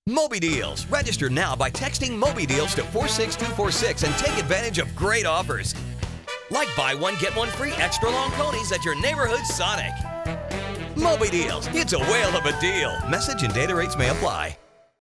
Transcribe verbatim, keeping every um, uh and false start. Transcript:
MobiDeals. Register now by texting MobiDeals to four six two four six and take advantage of great offers. Like buy one, get one free extra long ponies at your neighborhood Sonic. MobiDeals. It's a whale of a deal. Message and data rates may apply.